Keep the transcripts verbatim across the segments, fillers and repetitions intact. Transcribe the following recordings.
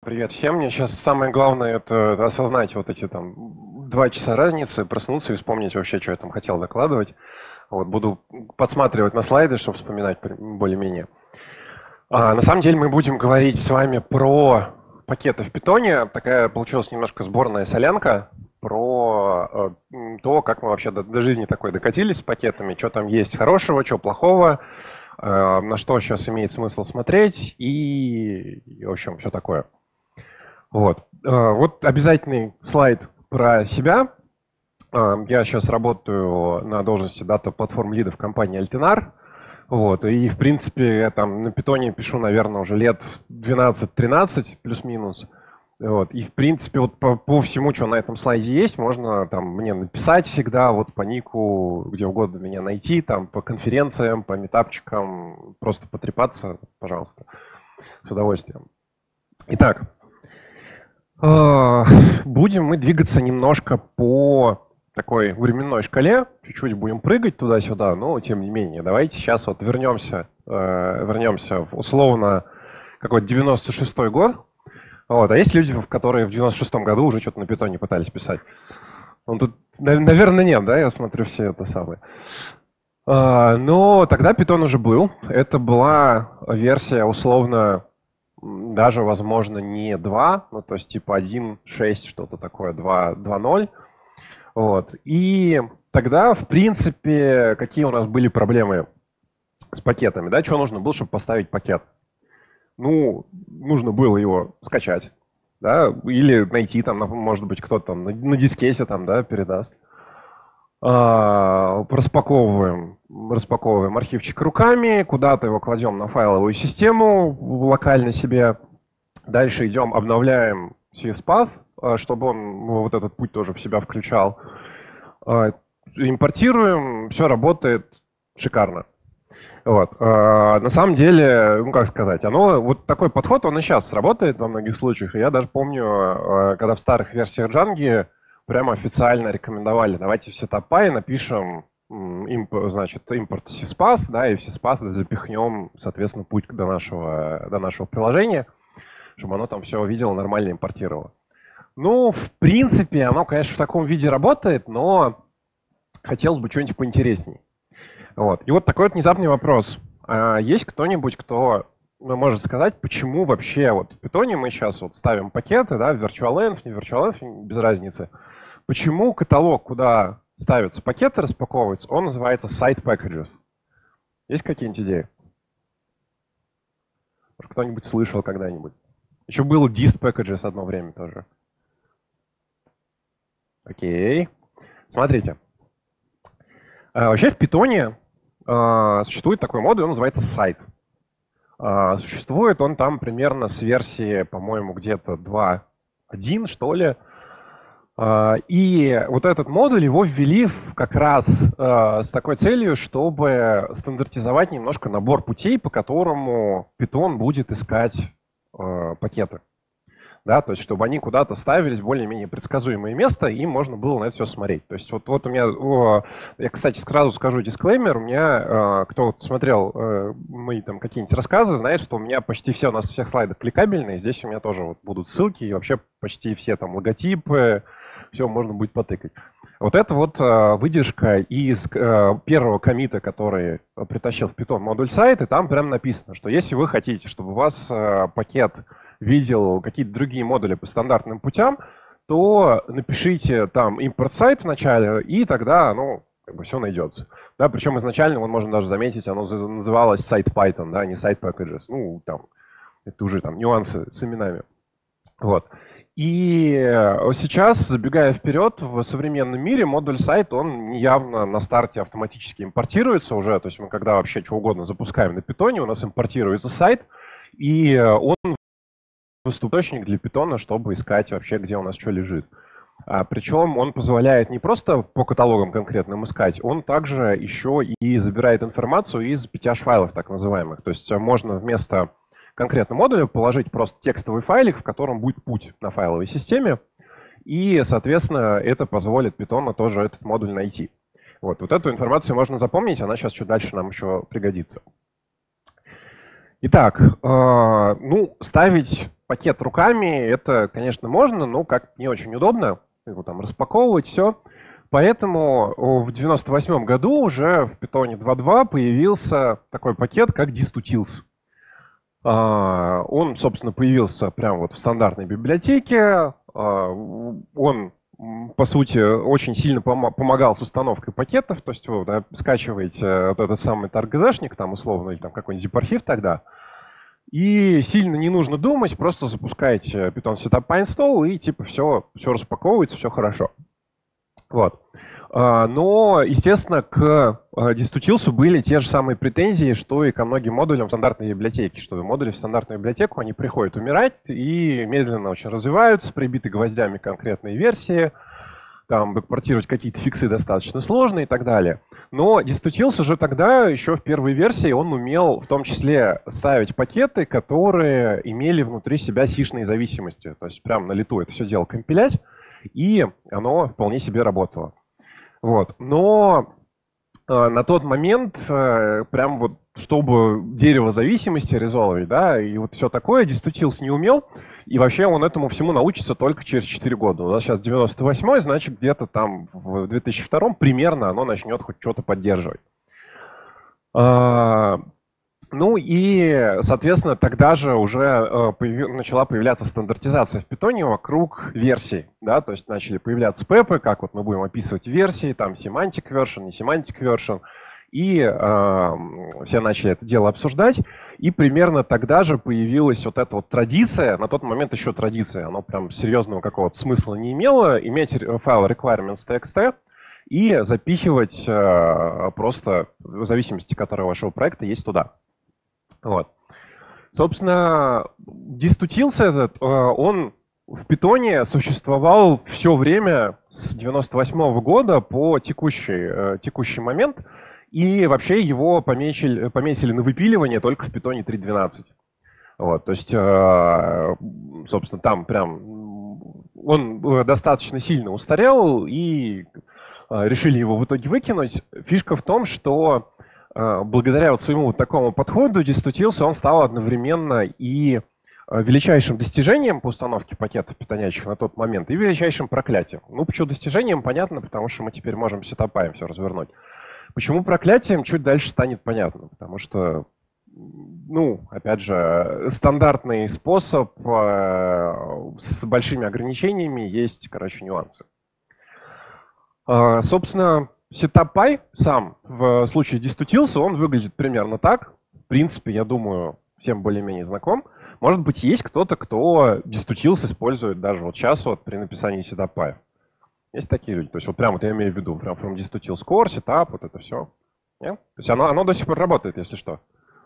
Привет всем. Мне сейчас самое главное это осознать вот эти там два часа разницы, проснуться и вспомнить вообще, что я там хотел докладывать. Вот, буду подсматривать на слайды, чтобы вспоминать более-менее. А, на самом деле мы будем говорить с вами про пакеты в питоне. Такая получилась немножко сборная солянка про э, то, как мы вообще до, до жизни такой докатились с пакетами, что там есть хорошего, что плохого, э, на что сейчас имеет смысл смотреть и, и в общем, все такое. Вот. Вот обязательный слайд про себя. Я сейчас работаю на должности дата-платформ лида в компании Altinar. Вот. И, в принципе, я там на питоне пишу, наверное, уже лет двенадцать-тринадцать, плюс-минус. Вот. И, в принципе, вот по, по всему, что на этом слайде есть, можно там мне написать всегда, вот по нику, где угодно меня найти, там по конференциям, по митапчикам, просто потрепаться, пожалуйста, с удовольствием. Итак. Будем мы двигаться немножко по такой временной шкале, чуть-чуть будем прыгать туда-сюда, но тем не менее, давайте сейчас вот вернемся, вернемся в условно какой-то девяносто шестой год. Вот. А есть люди, которые в девяносто шестом году уже что-то на питоне пытались писать? Ну, тут, наверное, нет, да, я смотрю все это самое. Но тогда питон уже был, это была версия условно даже, возможно, не два, ну, то есть типа один шесть, что-то такое, два ноль. Вот. И тогда, в принципе, какие у нас были проблемы с пакетами, да? Что нужно было, чтобы поставить пакет? Ну, нужно было его скачать, да, или найти там, может быть, кто-то там на, на дискете там, да, передаст. А, распаковываем, распаковываем архивчик руками, куда-то его кладем на файловую систему локально себе. Дальше идем, обновляем си эс паth, чтобы он вот этот путь тоже в себя включал. Импортируем, все работает шикарно. Вот. На самом деле, ну как сказать, оно, вот такой подход, он и сейчас работает во многих случаях. И я даже помню, когда в старых версиях Django прямо официально рекомендовали, давайте в сетапай напишем, имп, значит, импорт си эс паth, да, и в си эс паth запихнем, соответственно, путь до нашего, до нашего приложения, чтобы оно там все видело, нормально импортировало. Ну, в принципе, оно, конечно, в таком виде работает, но хотелось бы что-нибудь поинтересней. Вот. И вот такой вот внезапный вопрос. А есть кто-нибудь, кто может сказать, почему вообще вот в питоне мы сейчас вот ставим пакеты, да, в virtualenv, не virtualenv, без разницы. Почему каталог, куда ставятся пакеты, распаковываются, он называется site packages? Есть какие-нибудь идеи? Может, кто-нибудь слышал когда-нибудь? Еще был dist packages одно время тоже. Окей. Смотрите. А, вообще в питоне а, существует такой модуль, он называется site. А, существует он там примерно с версии, по-моему, где-то два точка один, что ли. И вот этот модуль его ввели как раз э, с такой целью, чтобы стандартизовать немножко набор путей, по которому Python будет искать э, пакеты. Да, то есть, чтобы они куда-то ставились в более-менее предсказуемое место, и можно было на это все смотреть. То есть, вот, вот у меня, о, я, кстати, сразу скажу дисклеймер, у меня, э, кто вот смотрел э, мои там какие-нибудь рассказы, знает, что у меня почти все, у нас всех слайдов кликабельные, здесь у меня тоже вот будут ссылки, и вообще почти все там логотипы, все можно будет потыкать. Вот это вот э, выдержка из э, первого коммита, который притащил в Python модуль сайт, и там прям написано, что если вы хотите, чтобы у вас э, пакет видел какие-то другие модули по стандартным путям, то напишите там импорт сайт в начале, и тогда оно как бы все найдется. Да, причем изначально, вот можно даже заметить, оно называлось сайт Python, да, не сайт packages. Ну, там, это уже там нюансы с именами. Вот. И сейчас, забегая вперед, в современном мире модуль сайт, он явно на старте автоматически импортируется уже. То есть мы когда вообще что угодно запускаем на питоне, у нас импортируется сайт, и он источник для питона, чтобы искать вообще, где у нас что лежит. А, причем он позволяет не просто по каталогам конкретным искать, он также еще и забирает информацию из пи ти эйч-файлов так называемых. То есть можно вместо конкретного модуля положить просто текстовый файлик, в котором будет путь на файловой системе, и, соответственно, это позволит Python тоже этот модуль найти. Вот, вот эту информацию можно запомнить, она сейчас чуть дальше нам еще пригодится. Итак, э, ну, ставить пакет руками, это, конечно, можно, но как не очень удобно его там распаковывать, все. Поэтому в девяносто восьмом году уже в Python два точка два появился такой пакет, как dist-utils. Он, собственно, появился прямо вот в стандартной библиотеке. Он, по сути, очень сильно помогал с установкой пакетов. То есть вы да, скачиваете вот этот самый targzшник, там условно, или там какой-нибудь zip-архив тогда. И сильно не нужно думать, просто запускаете Python setup install, и типа все, все распаковывается, все хорошо. Вот. Но, естественно, к dist-utils были те же самые претензии, что и ко многим модулям в стандартной библиотеке. Что модули в стандартную библиотеку, они приходят умирать и медленно очень развиваются, прибиты гвоздями конкретные версии, там бэкпортировать какие-то фиксы достаточно сложно и так далее. Но dist-utils уже тогда, еще в первой версии, он умел в том числе ставить пакеты, которые имели внутри себя сишные зависимости. То есть прямо на лету это все дело компилять, и оно вполне себе работало. Вот. Но э, на тот момент, э, прям вот, чтобы дерево зависимости резолвить, да, и вот все такое, dist-utils не умел, и вообще он этому всему научится только через четыре года. У нас сейчас девяносто восьмой, значит, где-то там в две тысячи втором примерно оно начнет хоть что-то поддерживать. А, ну и, соответственно, тогда же уже э, появи, начала появляться стандартизация в Python вокруг версий, да, то есть начали появляться пэпы, как вот мы будем описывать версии, там semantic version, не semantic version, и э, все начали это дело обсуждать, и примерно тогда же появилась вот эта вот традиция, на тот момент еще традиция, оно прям серьезного какого-то смысла не имело, иметь файл requirements.txt и запихивать э, просто зависимости, которые у вашего проекта есть туда. Вот. Собственно, dist-utils этот, он в Python существовал все время с девяносто восьмого года по текущий, текущий момент, и вообще его пометили, пометили на выпиливание только в Python три точка двенадцать. Вот, то есть, собственно, там прям он достаточно сильно устарел, и решили его в итоге выкинуть. Фишка в том, что благодаря вот своему вот такому подходу dist-utils он стал одновременно и величайшим достижением по установке пакетов питонячих на тот момент и величайшим проклятием. Ну, почему достижением, понятно, потому что мы теперь можем сетапаем все развернуть. Почему проклятием, чуть дальше станет понятно, потому что, ну, опять же, стандартный способ э, с большими ограничениями есть, короче, нюансы. Э, собственно, setup.py сам в случае dist-utils он выглядит примерно так. В принципе, я думаю, всем более-менее знаком. Может быть, есть кто-то, кто dist-utils использует даже вот сейчас вот при написании setup.py. Есть такие люди. То есть вот прям вот я имею в виду, прям from dist-utils core, setup, вот это все. Нет? То есть оно, оно до сих пор работает, если что.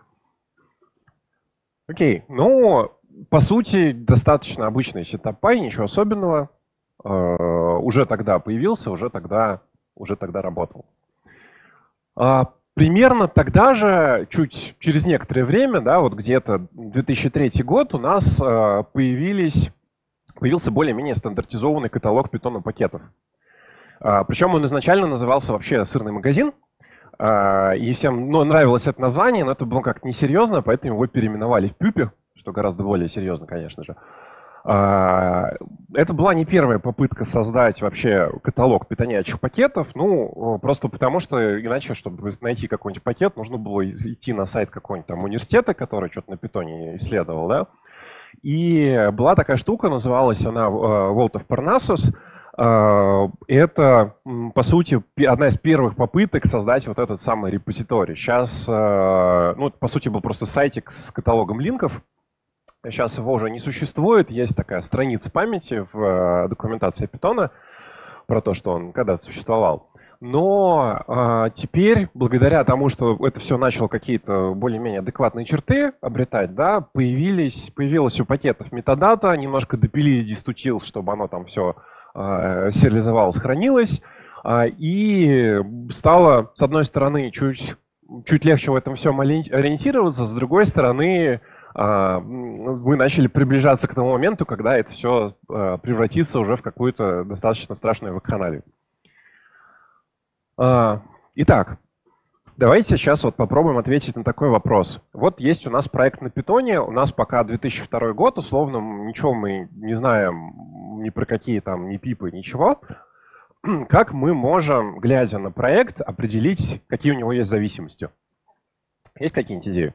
Окей. Ну, по сути, достаточно обычный setup.py, ничего особенного. Э-э- уже тогда появился, уже тогда, уже тогда работал. А, примерно тогда же, чуть через некоторое время, да, вот где-то две тысячи третий год, у нас э, появились, появился более-менее стандартизованный каталог Python пакетов. А, причем он изначально назывался вообще «Сырный магазин», а, и всем ну, нравилось это название, но это было как-то несерьезно, поэтому его переименовали в Пюпе, что гораздо более серьезно, конечно же. А, это была не первая попытка создать вообще каталог питонячих пакетов, ну, просто потому что иначе, чтобы найти какой-нибудь пакет, нужно было идти на сайт какого-нибудь там университета, который что-то на питоне исследовал, да. И была такая штука, называлась она Vault of Parnassus. Это, по сути, одна из первых попыток создать вот этот самый репозиторий. Сейчас, ну, по сути, был просто сайтик с каталогом линков. Сейчас его уже не существует. Есть такая страница памяти в документации Python про то, что он когда-то существовал. Но э, теперь, благодаря тому, что это все начало какие-то более-менее адекватные черты обретать, да, появились, появилось у пакетов метадата, немножко допилили dist-utils, чтобы оно там все э, сериализовалось, хранилось. Э, и стало, с одной стороны, чуть, чуть легче в этом всем ориентироваться, с другой стороны, э, мы начали приближаться к тому моменту, когда это все э, превратится уже в какую-то достаточно страшную вакханалию. Итак, Давайте сейчас вот попробуем ответить на такой вопрос. Вот есть у нас проект на Python, у нас пока две тысячи второй год, условно, ничего мы не знаем ни про какие там, ни пипы, ничего. Как мы можем, глядя на проект, определить, какие у него есть зависимости? Есть какие-нибудь идеи?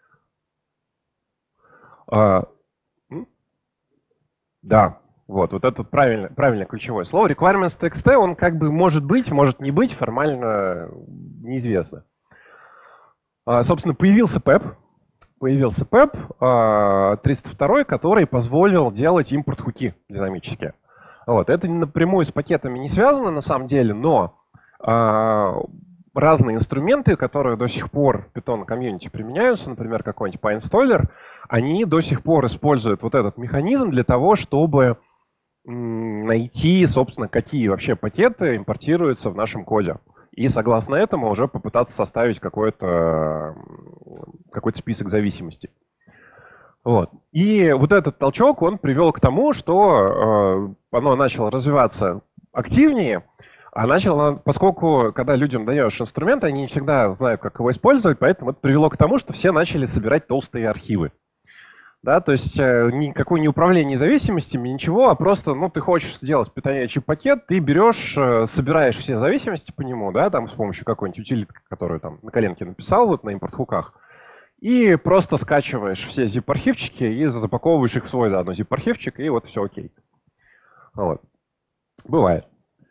А, да, вот, вот это правильное, правильное ключевое слово. Requirements.txt, он как бы может быть, может не быть, формально неизвестно. А, собственно, появился пэп, появился пэп а, триста два, который позволил делать импорт-хуки динамические. Вот, это напрямую с пакетами не связано на самом деле, но а, разные инструменты, которые до сих пор в Python комьюнити применяются, например, какой-нибудь PyInstaller, они до сих пор используют вот этот механизм для того, чтобы найти, собственно, какие вообще пакеты импортируются в нашем коде. И согласно этому уже попытаться составить какой-то какой-то список зависимостей. Вот. И вот этот толчок, он привел к тому, что э, оно начало развиваться активнее, а начало, поскольку, когда людям даешь инструмент, они не всегда знают, как его использовать, поэтому это привело к тому, что все начали собирать толстые архивы. Да, то есть э, никакое не управление зависимостями, ничего, а просто, ну, ты хочешь сделать питонячий пакет, ты берешь, э, собираешь все зависимости по нему, да, там с помощью какой-нибудь утилитки, которую там на коленке написал, вот на импорт-хуках, и просто скачиваешь все zip-архивчики и запаковываешь их в свой заодно zip-архивчик, и вот все окей. Вот. Бывает.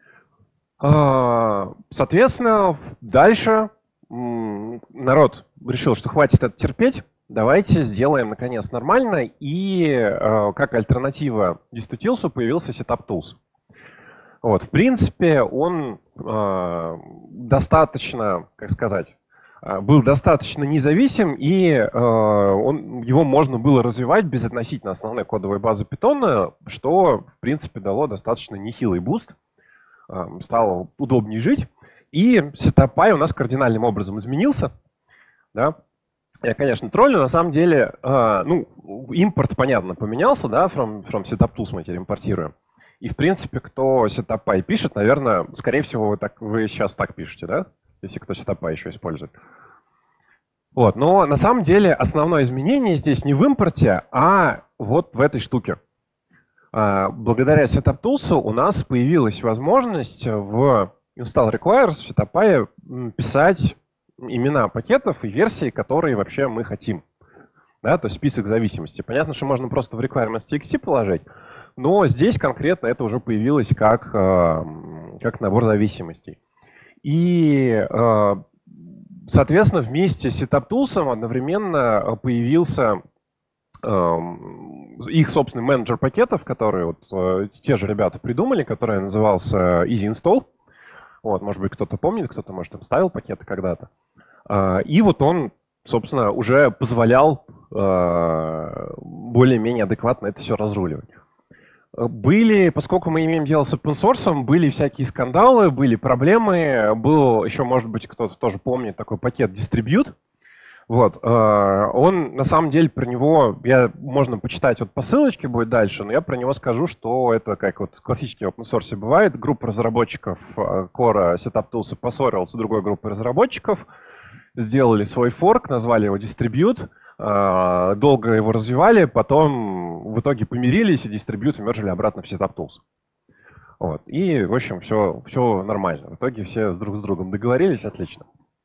Соответственно, дальше народ решил, что хватит это терпеть, давайте сделаем наконец нормально, и как альтернатива DistuTills появился SetupTools. Вот, в принципе, он достаточно, как сказать, был достаточно независим, и э, он, его можно было развивать без относительно основной кодовой базы Python, что, в принципе, дало достаточно нехилый буст. Э, стало удобнее жить. И SetupPy у нас кардинальным образом изменился. Да? Я, конечно, троллю. На самом деле, э, ну, импорт, понятно, поменялся, да, from, from SetupTools мы теперь импортируем. И, в принципе, кто SetupPy пишет, наверное, скорее всего, вы, так, вы сейчас так пишете, да? Если кто SetupPy еще использует. Вот. Но на самом деле основное изменение здесь не в импорте, а вот в этой штуке. Благодаря SetupTools у нас появилась возможность в install requires в SetupPy писать имена пакетов и версии, которые вообще мы хотим. Да, то есть список зависимостей. Понятно, что можно просто в requirements.txt положить, но здесь конкретно это уже появилось как, как набор зависимостей. И, соответственно, вместе с SetupTools одновременно появился их собственный менеджер пакетов, который вот те же ребята придумали, который назывался Easy Install. Вот, может быть, кто-то помнит, кто-то, может, им ставил пакеты когда-то. И вот он, собственно, уже позволял более-менее адекватно это все разруливать. Были, поскольку мы имеем дело с open source, были всякие скандалы, были проблемы. Был еще, может быть, кто-то тоже помнит такой пакет Distribute. Вот. Он, на самом деле, про него, я, можно почитать вот по ссылочке будет дальше, но я про него скажу, что это, как вот классически в open source бывает, группа разработчиков Core SetupTools поссорилась с другой группой разработчиков, сделали свой форк, назвали его Distribute. Долго его развивали, потом в итоге помирились и дистрибьют мержили обратно в SetupTools. Вот. И, в общем, все, все нормально. В итоге все с друг с другом договорились, отлично.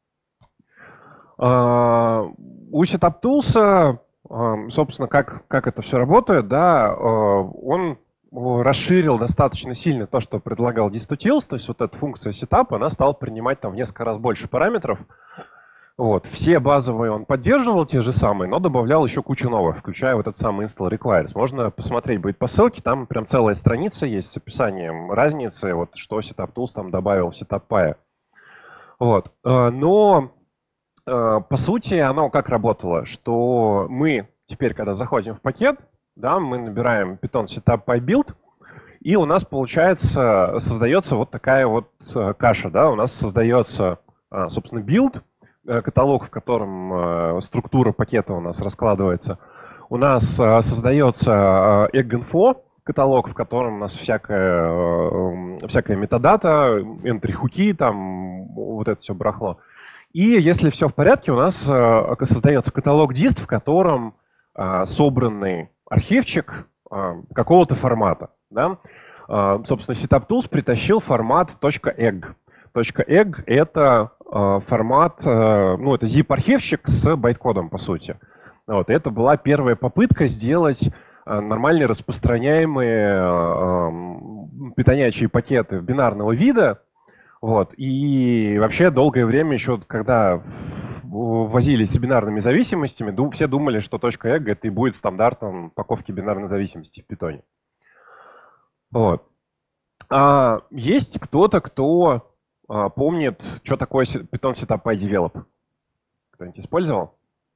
У SetupTools, собственно, как, как это все работает, да, он расширил достаточно сильно то, что предлагал DistuTills, то есть вот эта функция setup, она стала принимать там в несколько раз больше параметров. Вот. Все базовые он поддерживал, те же самые, но добавлял еще кучу новых, включая вот этот самый install requires. Можно посмотреть будет по ссылке, там прям целая страница есть с описанием разницы, вот, что SetupTools там добавил в SetupPy. Вот. Но по сути оно как работало, что мы теперь, когда заходим в пакет, да, мы набираем Python SetupPy build, и у нас получается, создается вот такая вот каша, да, у нас создается, собственно, build, каталог, в котором структура пакета у нас раскладывается. У нас создается egg-info, каталог, в котором у нас всякая, всякая метадата, entry-хуки, там вот это все барахло. И если все в порядке, у нас создается каталог дист, в котором собранный архивчик какого-то формата. Да? Собственно, SetupTools притащил формат .egg. .egg — это формат, ну, это zip-архивчик с байткодом, по сути. Вот. Это была первая попытка сделать нормальные распространяемые питонячие пакеты бинарного вида. Вот. И вообще долгое время еще, когда возились с бинарными зависимостями, все думали, что .egg это и будет стандартом упаковки бинарной зависимости в питоне. Вот. А есть кто-то, кто а, помнит, что такое Python Setup PyDevelop? Кто-нибудь использовал?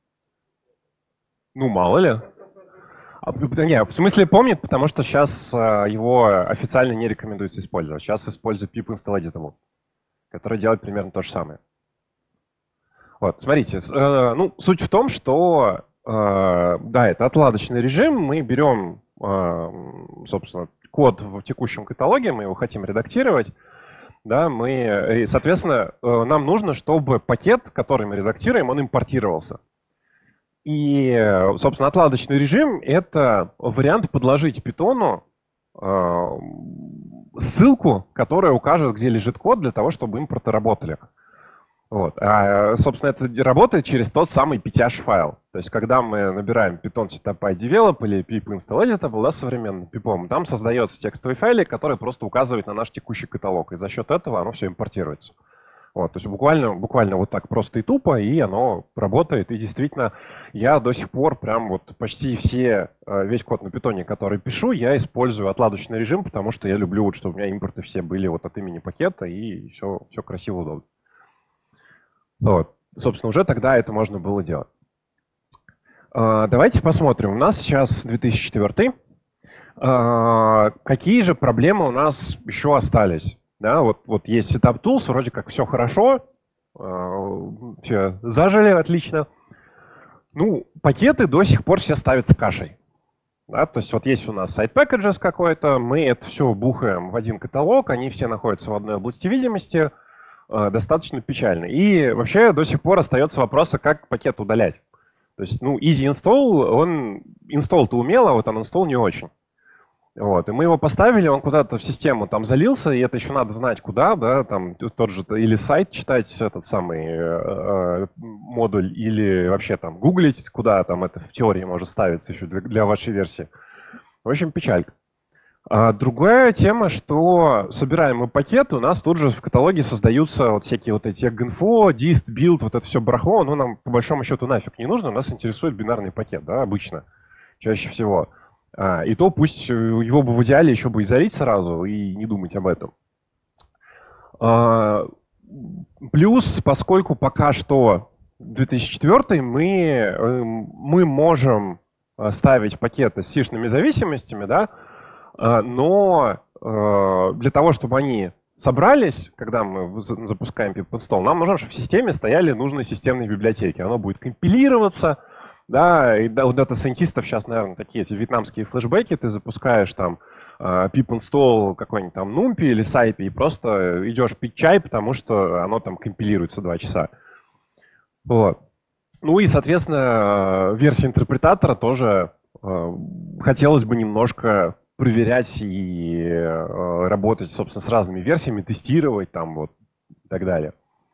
Ну, мало ли. А, не, в смысле помнит, потому что сейчас а, его официально не рекомендуется использовать. Сейчас используют pip install editable, который делает примерно то же самое. Вот, смотрите, э, ну, суть в том, что, э, да, это отладочный режим, мы берем, э, собственно, код в текущем каталоге, мы его хотим редактировать, да, мы, и, соответственно, э, нам нужно, чтобы пакет, который мы редактируем, он импортировался. И, собственно, отладочный режим — это вариант подложить питону э, ссылку, которая укажет, где лежит код, для того, чтобы импорты работали. Вот. А, собственно, это работает через тот самый ptyash файл. То есть, когда мы набираем Python Setup PyDevelop или pip install editable, да, современным пипом, там создается текстовый файлик, который просто указывает на наш текущий каталог. И за счет этого оно все импортируется. Вот. То есть буквально, буквально вот так просто и тупо, и оно работает. И действительно, я до сих пор прям вот почти все, весь код на питоне, который пишу, я использую отладочный режим, потому что я люблю, вот, чтобы у меня импорты все были вот от имени пакета, и все, все красиво, удобно. Вот. Собственно, уже тогда это можно было делать. Давайте посмотрим. У нас сейчас две тысячи четвёртый. Какие же проблемы у нас еще остались? Да, вот, вот есть SetupTools, вроде как все хорошо, все зажили отлично. Ну, пакеты до сих пор все ставятся кашей. Да, то есть вот есть у нас site packages какой-то, мы это все бухаем в один каталог, они все находятся в одной области видимости. Достаточно печально. И вообще до сих пор остается вопрос, как пакет удалять. То есть, ну, easy install, он install-то умел, а вот uninstall не очень. Вот. И мы его поставили, он куда-то в систему там залился, и это еще надо знать куда, да, там тот же или сайт читать, этот самый э, модуль, или вообще там гуглить, куда там это в теории может ставиться еще для, для вашей версии. В общем, печалька. А другая тема, что собираемый пакет, у нас тут же в каталоге создаются вот всякие вот эти эгинфо, дист, билд, вот это все барахло, оно нам по большому счету нафиг не нужно, нас интересует бинарный пакет, да, обычно, чаще всего. А, и то пусть его бы в идеале еще бы и залить сразу и не думать об этом. А, плюс, поскольку пока что две тысячи четвёртый, мы, мы можем ставить пакеты с сишными зависимостями, да, но для того, чтобы они собрались, когда мы запускаем pip install, нам нужно, чтобы в системе стояли нужные системные библиотеки. Оно будет компилироваться, да, и у дата-сайентистов сейчас, наверное, такие эти вьетнамские флешбеки, ты запускаешь там pip install какой-нибудь там NumPy или SciPy и просто идешь пить чай, потому что оно там компилируется два часа. Вот. Ну и, соответственно, версия интерпретатора тоже хотелось бы немножко проверять и э, работать, собственно, с разными версиями, тестировать там вот и так далее.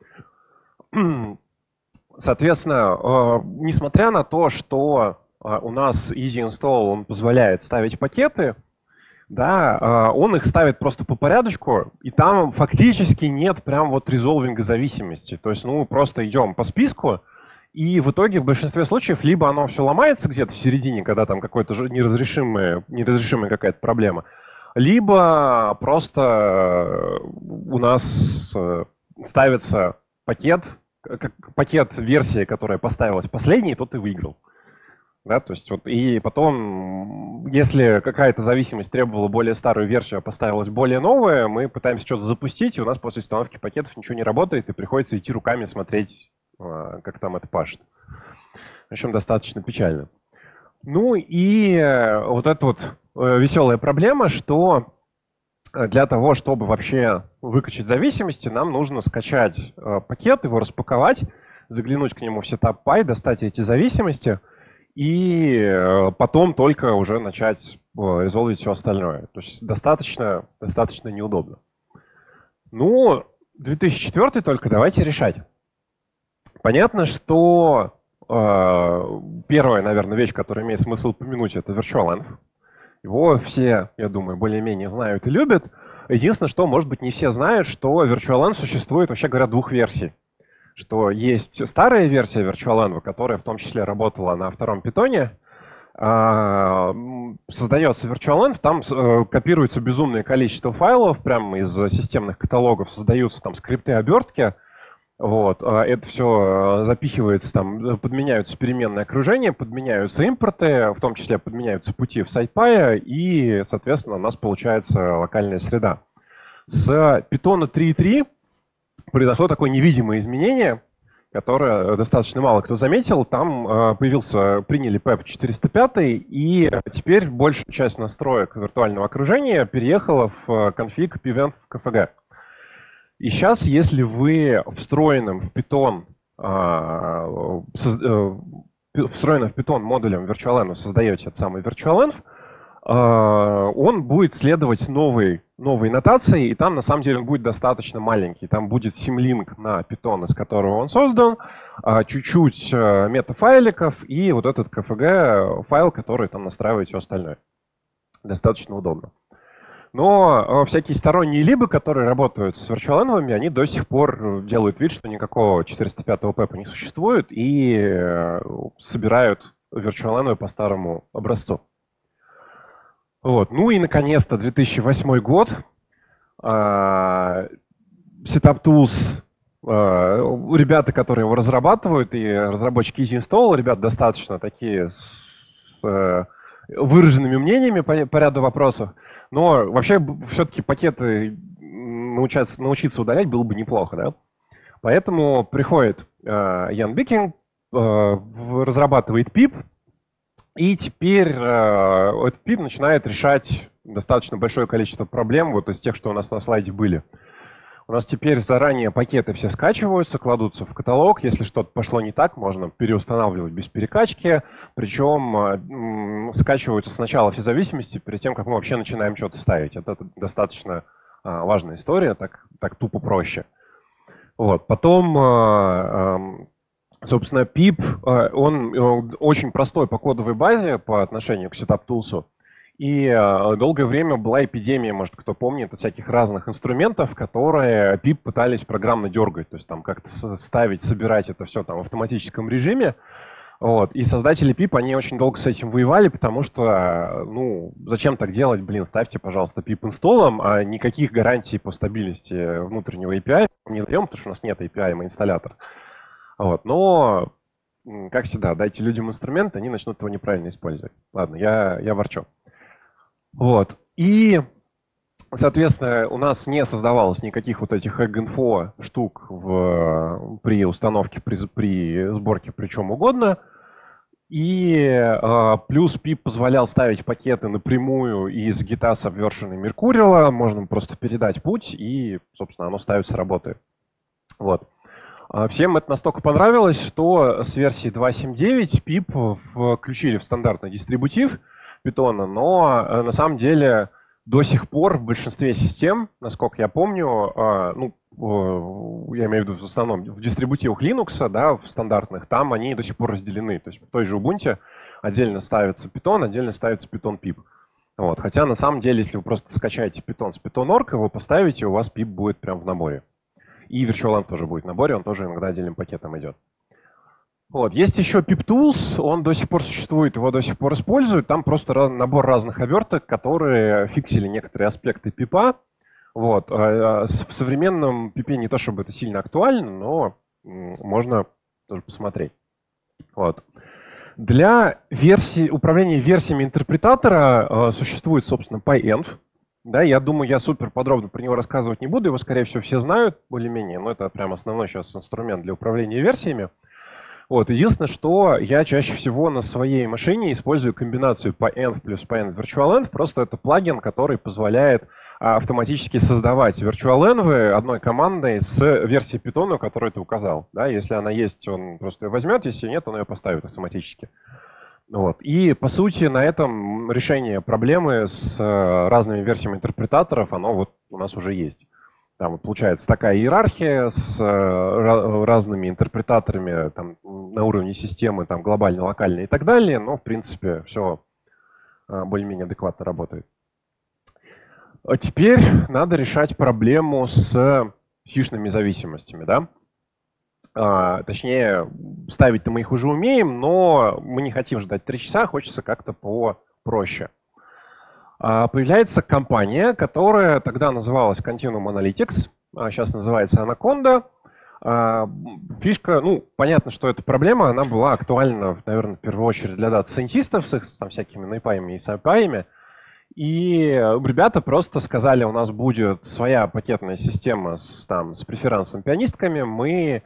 Соответственно, э, несмотря на то, что э, у нас Easy Install, он позволяет ставить пакеты, да, э, он их ставит просто по порядочку, и там фактически нет прям вот резолвинга зависимости. То есть, ну, просто идем по списку, и в итоге в большинстве случаев либо оно все ломается где-то в середине, когда там какой-то неразрешимая, неразрешимая какая-то проблема, либо просто у нас ставится пакет, пакет версии, которая поставилась последней, тот и выиграл. Да, то есть вот, и потом, если какая-то зависимость требовала более старую версию, а поставилась более новая, мы пытаемся что-то запустить, и у нас после установки пакетов ничего не работает, и приходится идти руками смотреть, как там это пашет. В общем, достаточно печально. Ну и вот эта вот веселая проблема, что для того, чтобы вообще выкачать зависимости, нам нужно скачать пакет, его распаковать, заглянуть к нему в setup.py, достать эти зависимости и потом только уже начать резолвить все остальное. То есть достаточно, достаточно неудобно. Ну, две тысячи четвёртый только, давайте решать. Понятно, что э, первая, наверное, вещь, которая имеет смысл упомянуть, это VirtualEnv. Его все, я думаю, более-менее знают и любят. Единственное, что, может быть, не все знают, что VirtualEnv существует, вообще говоря, двух версий. Что есть старая версия VirtualEnv, которая в том числе работала на втором питоне. Создается VirtualEnv, там копируется безумное количество файлов, прямо из системных каталогов создаются там скрипты обертки. Вот. Это все запихивается, там подменяются переменные окружения, подменяются импорты, в том числе подменяются пути в SciPy, и, соответственно, у нас получается локальная среда. С Python три точка три произошло такое невидимое изменение, которое достаточно мало кто заметил. Там появился, приняли пэп четыреста пять, и теперь большая часть настроек виртуального окружения переехала в конфиг pvenv kfg. И сейчас, если вы встроенным в Python, встроенным в Python модулем VirtualEnv создаете этот самый VirtualEnv, он будет следовать новой, новой нотации, и там на самом деле он будет достаточно маленький. Там будет симлинк на Python, из которого он создан, чуть-чуть метафайликов и вот этот kfg файл, который там настраивает все остальное. Достаточно удобно. Но всякие сторонние либы, которые работают с VirtualEnv, они до сих пор делают вид, что никакого четыреста пятого пэпа не существует, и собирают VirtualEnv по старому образцу. Вот. Ну и, наконец-то, две тысячи восьмой год. Setup Tools, ребята, которые его разрабатывают, и разработчики Easy Install, ребята достаточно такие с выраженными мнениями по, по ряду вопросов. Но вообще все-таки пакеты научаться, научиться удалять было бы неплохо, да? Поэтому приходит Ян Бикинг, разрабатывает пип, и теперь э, этот пип начинает решать достаточно большое количество проблем, вот из тех, что у нас на слайде были. У нас теперь заранее пакеты все скачиваются, кладутся в каталог. Если что-то пошло не так, можно переустанавливать без перекачки. Причем э, скачиваются сначала все зависимости, перед тем, как мы вообще начинаем что-то ставить. Это, это достаточно э, важная история, так, так тупо проще. Вот. Потом... Э, э, Собственно, пип, он очень простой по кодовой базе по отношению к Setup Tools. И долгое время была эпидемия, может, кто помнит, от всяких разных инструментов, которые пип пытались программно дергать. То есть там как-то ставить, собирать это все там в автоматическом режиме. Вот. И создатели пип, они очень долго с этим воевали, потому что, ну, зачем так делать? Блин, ставьте, пожалуйста, пип инсталлом, а никаких гарантий по стабильности внутреннего эй пи ай не даем, потому что у нас нет эй пи ай, мы инсталлятор. Вот. Но, как всегда, дайте людям инструмент, они начнут его неправильно использовать. Ладно, я, я ворчу. Вот. И, соответственно, у нас не создавалось никаких вот этих эг-инфо штук в, при установке, при, при сборке, при чем угодно. И э, плюс пип позволял ставить пакеты напрямую из гита Subversion и Mercurial. Можно просто передать путь, и, собственно, оно ставится, работает. Вот. Всем это настолько понравилось, что с версии два точка семь точка девять пип включили в стандартный дистрибутив Python, но на самом деле до сих пор в большинстве систем, насколько я помню, ну, я имею в виду в основном в дистрибутивах Linux, да, в стандартных, там они до сих пор разделены. То есть в той же Ubuntu отдельно ставится Python, отдельно ставится Python пип. Вот. Хотя на самом деле, если вы просто скачаете Python с Python точка орг, его поставите, у вас пип будет прям в наборе. И VirtualEnv тоже будет в наборе, он тоже иногда отдельным пакетом идет. Вот. Есть еще PipTools, он до сих пор существует, его до сих пор используют. Там просто набор разных оберток, которые фиксили некоторые аспекты пипа. Вот. В современном пипе не то чтобы это сильно актуально, но можно тоже посмотреть. Вот. Для версии, управления версиями интерпретатора существует, собственно, PyEnv. Да, я думаю, я супер подробно про него рассказывать не буду, его, скорее всего, все знают более-менее, но это прям основной сейчас инструмент для управления версиями. Вот. Единственное, что я чаще всего на своей машине использую комбинацию PyEnv плюс PyEnv VirtualEnv, просто это плагин, который позволяет автоматически создавать virtualenv одной командой с версией Python, которую ты указал. Да, если она есть, он просто ее возьмет, если нет, он ее поставит автоматически. Вот. И, по сути, на этом решение проблемы с разными версиями интерпретаторов, оно вот у нас уже есть. Там вот получается такая иерархия с разными интерпретаторами там, на уровне системы, там, глобальной, локальной и так далее, но, в принципе, все более-менее адекватно работает. А теперь надо решать проблему с сишными зависимостями, да? А, точнее, ставить-то мы их уже умеем, но мы не хотим ждать три часа, хочется как-то попроще. А, появляется компания, которая тогда называлась Continuum Analytics, а сейчас называется Anaconda. А, фишка, ну, понятно, что эта проблема, она была актуальна, наверное, в первую очередь для дата-сайентистов с их там, всякими NumPy и SciPy. И ребята просто сказали, у нас будет своя пакетная система с, там, с преферансом-пианистками, мы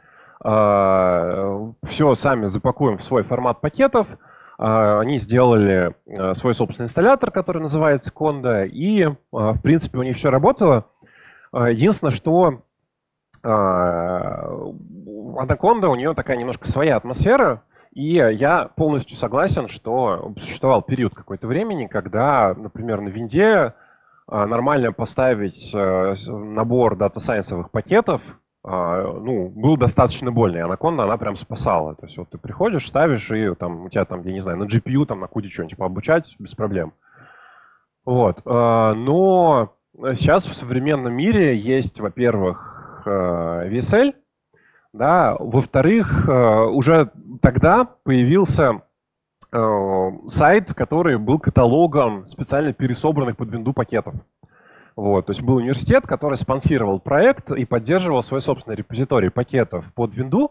э, все сами запакуем в свой формат пакетов. Э, они сделали э, свой собственный инсталлятор, который называется Conda, и, э, в принципе, у них все работало. Э, единственное, что э, Anaconda, у нее такая немножко своя атмосфера. И я полностью согласен, что существовал период какой-то времени, когда, например, на винде нормально поставить набор дата-сайенсовых пакетов, ну, было достаточно больно. И Anaconda, она прям спасала. То есть вот ты приходишь, ставишь, и там у тебя там, я не знаю, на джи пи ю, там на куде что-нибудь пообучать без проблем. Вот. Но сейчас в современном мире есть, во-первых, ви эс эл, да, во-вторых, уже тогда появился э, сайт, который был каталогом специально пересобранных под винду пакетов. Вот, то есть был университет, который спонсировал проект и поддерживал свой собственный репозиторий пакетов под винду.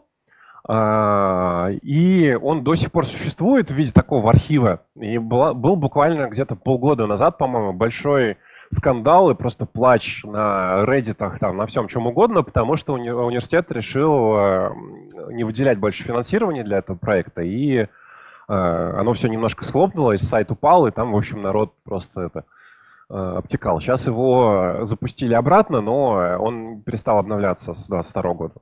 Э, и он до сих пор существует в виде такого архива. И была, был буквально где-то полгода назад, по-моему, большой скандал и просто плач на Reddit, там, на всем чем угодно, потому что уни университет решил э, не выделять больше финансирования для этого проекта, и э, оно все немножко схлопнулось, сайт упал, и там, в общем, народ просто это э, обтекал. Сейчас его запустили обратно, но он перестал обновляться с двадцать второго года.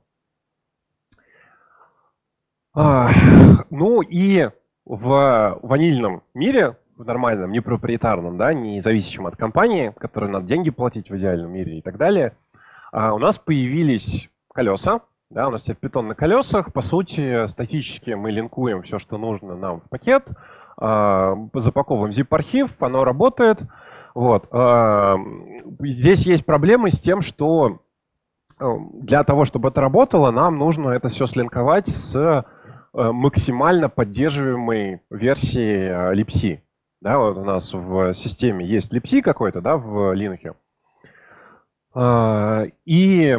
А, ну и в ванильном мире, в нормальном, не проприетарном, да, не зависящем от компании, которой надо деньги платить в идеальном мире и так далее, а у нас появились колеса. Да, у нас теперь Python на колесах. По сути, статически мы линкуем все, что нужно нам в пакет, а, запаковываем zip-архив, оно работает. Вот. А, здесь есть проблемы с тем, что для того, чтобы это работало, нам нужно это все слинковать с максимально поддерживаемой версией libc. Да, вот у нас в системе есть libc какой-то, да, в Linux. И,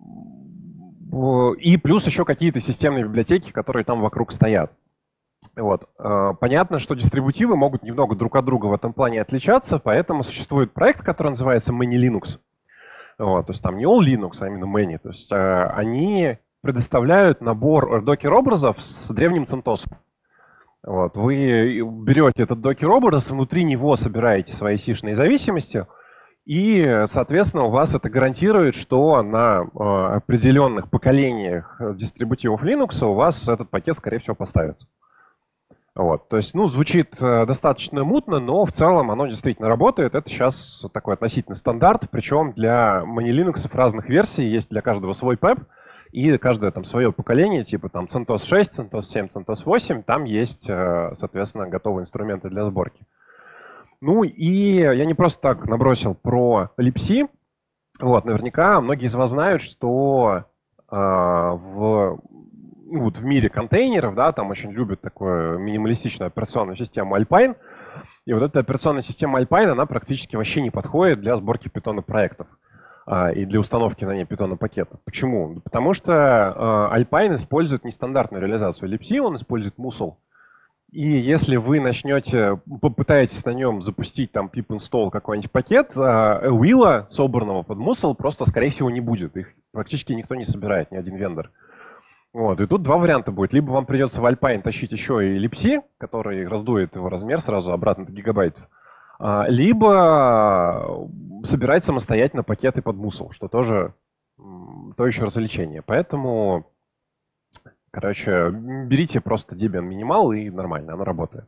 и плюс еще какие-то системные библиотеки, которые там вокруг стоят. Вот. Понятно, что дистрибутивы могут немного друг от друга в этом плане отличаться, поэтому существует проект, который называется ManyLinux. Вот, то есть там не All Linux, а именно Many. То есть они предоставляют набор докер-образов с древним CentOS. Вот. Вы берете этот докер-образ, внутри него собираете свои сишные зависимости, и, соответственно, у вас это гарантирует, что на э, определенных поколениях дистрибутивов Linux у вас этот пакет, скорее всего, поставится. Вот. То есть, ну, звучит э, достаточно мутно, но в целом оно действительно работает. Это сейчас такой относительный стандарт, причем для ManyLinux разных версий есть для каждого свой пэп. И каждое там свое поколение, типа там CentOS шесть, CentOS семь, CentOS восемь, там есть, соответственно, готовые инструменты для сборки. Ну и я не просто так набросил про libc. Вот, наверняка многие из вас знают, что э, в, ну, вот в мире контейнеров, да, там очень любят такую минималистичную операционную систему Alpine. И вот эта операционная система Alpine, она практически вообще не подходит для сборки Python проектов и для установки на ней Python пакета. Почему? Потому что э, Alpine использует нестандартную реализацию libc, он использует Musl. И если вы начнете, попытаетесь на нем запустить там pip install какой-нибудь пакет, э, Will, собранного под Musl, просто, скорее всего, не будет. Их практически никто не собирает, ни один вендор. Вот. И тут два варианта будет. Либо вам придется в Alpine тащить еще и libc, который раздует его размер сразу обратно до гигабайтов. Либо собирать самостоятельно пакеты под мусор, что тоже то еще развлечение. Поэтому, короче, берите просто Debian Minimal и нормально, оно работает.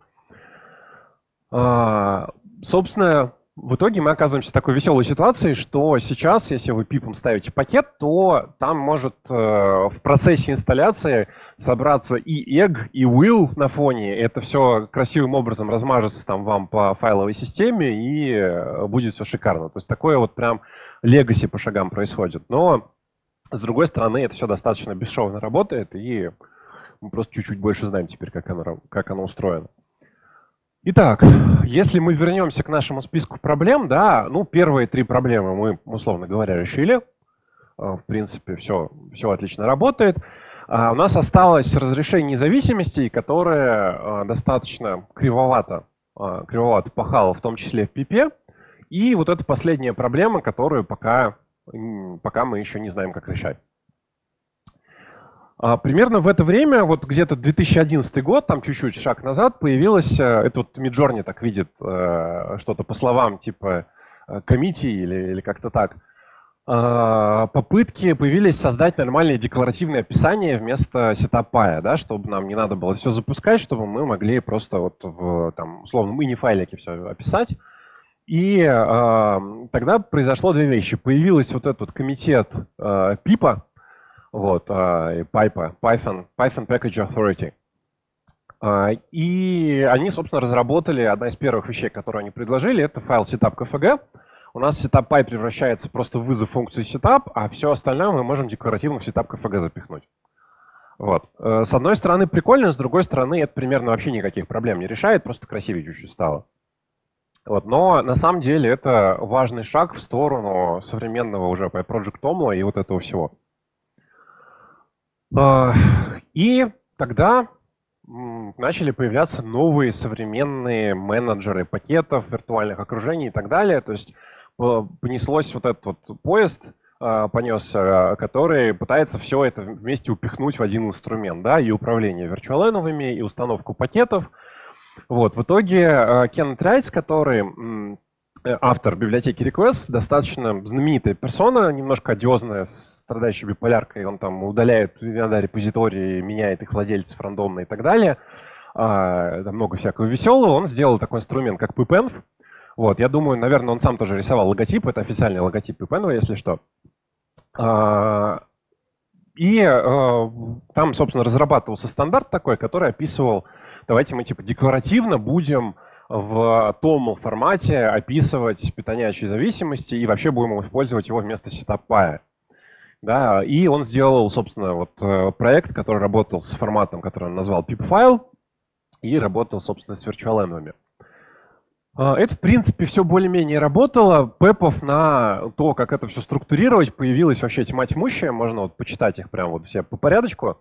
А, собственно, в итоге мы оказываемся в такой веселой ситуации, что сейчас, если вы пипом ставите пакет, то там может э, в процессе инсталляции собраться и egg, и will на фоне. Это все красивым образом размажется там вам по файловой системе, и будет все шикарно. То есть такое вот прям legacy по шагам происходит. Но, с другой стороны, это все достаточно бесшовно работает, и мы просто чуть-чуть больше знаем теперь, как оно, как оно устроено. Итак, если мы вернемся к нашему списку проблем, да, ну, первые три проблемы мы, условно говоря, решили. В принципе, все, все отлично работает. А у нас осталось разрешение независимостей, которое достаточно кривовато, кривовато пахало, в том числе в пипе. И вот это последняя проблема, которую пока, пока мы еще не знаем, как решать. Примерно в это время, вот где-то две тысячи одиннадцатый год, там чуть-чуть шаг назад, появилась, это вот Midjourney так видит что-то по словам типа committee или, или как-то так, попытки появились создать нормальное декларативное описание вместо setup.py, да, чтобы нам не надо было все запускать, чтобы мы могли просто вот в, там, условно, mini-файлике все описать. И э, тогда произошло две вещи. Появился вот этот вот комитет э, пипа, вот, uh, Python, Python, Python Package Authority. Uh, и они, собственно, разработали, одна из первых вещей, которые они предложили, это файл setup.kfg. У нас setup.py превращается просто в вызов функции setup, а все остальное мы можем декларативно в setup.kfg запихнуть. Вот. Uh, с одной стороны прикольно, с другой стороны это примерно вообще никаких проблем не решает, просто красивее чуть-чуть стало. Вот. Но на самом деле это важный шаг в сторону современного уже Project Toml и вот этого всего. И тогда начали появляться новые современные менеджеры пакетов, виртуальных окружений и так далее. То есть понеслось вот этот вот поезд, понесся, который пытается все это вместе упихнуть в один инструмент, да, и управление виртуаленовыми, и установку пакетов. Вот. В итоге Кеннет Райтс, который автор библиотеки Request, достаточно знаменитая персона, немножко одиозная, страдающая биполяркой. Он там удаляет иногда репозитории, меняет их владельцев рандомно и так далее. А, там много всякого веселого. Он сделал такой инструмент, как pipenv. Вот, я думаю, наверное, он сам тоже рисовал логотип. Это официальный логотип pipenv, если что. А, и а, там, собственно, разрабатывался стандарт такой, который описывал, давайте мы типа декларативно будем в toml формате описывать питонячие зависимости и вообще будем использовать его вместо setup.py. Да, и он сделал, собственно, вот проект, который работал с форматом, который он назвал pipfile, и работал, собственно, с virtualenv'ами. Это, в принципе, все более-менее работало. Пэпов на то, как это все структурировать, появилась вообще тьма тьмущая. Можно вот почитать их прямо вот все по порядочку.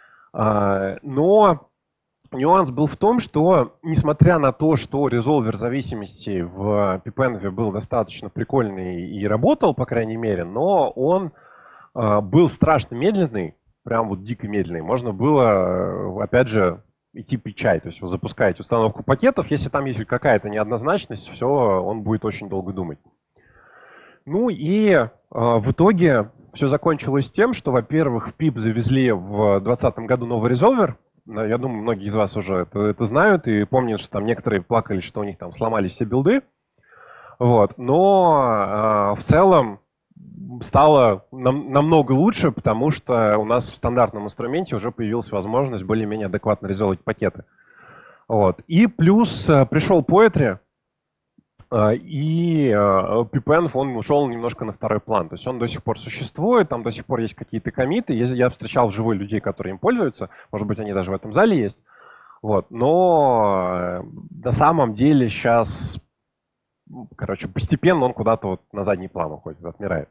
Но нюанс был в том, что, несмотря на то, что резолвер зависимостей в pipenv был достаточно прикольный и работал, по крайней мере, но он э, был страшно медленный, прям вот дико медленный. Можно было, опять же, идти пить чай, то есть вы запускаете установку пакетов. Если там есть какая-то неоднозначность, все, он будет очень долго думать. Ну и э, в итоге все закончилось тем, что, во-первых, в пип завезли в две тысячи двадцатом году новый резолвер. Я думаю, многие из вас уже это, это знают и помнят, что там некоторые плакали, что у них там сломались все билды. Вот. Но э, в целом стало нам, намного лучше, потому что у нас в стандартном инструменте уже появилась возможность более-менее адекватно резолвить пакеты. Вот. И плюс э, пришел Poetry, э, и э, pipenv, он ушел немножко на второй план. То есть он до сих пор существует, там до сих пор есть какие-то коммиты. Я встречал вживую людей, которые им пользуются. Может быть, они даже в этом зале есть. Вот. Но на самом деле сейчас, короче, постепенно он куда-то вот на задний план уходит, отмирает.